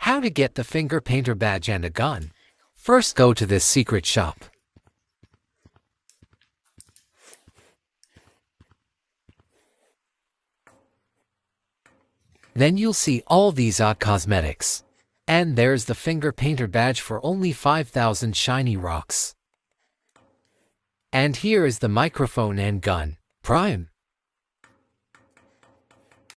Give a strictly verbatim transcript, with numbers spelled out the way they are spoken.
How to get the finger painter badge and a gun. First, go to this secret shop. Then you'll see all these odd cosmetics. And there's the finger painter badge for only five thousand shiny rocks. And here is the microphone and gun. Prime.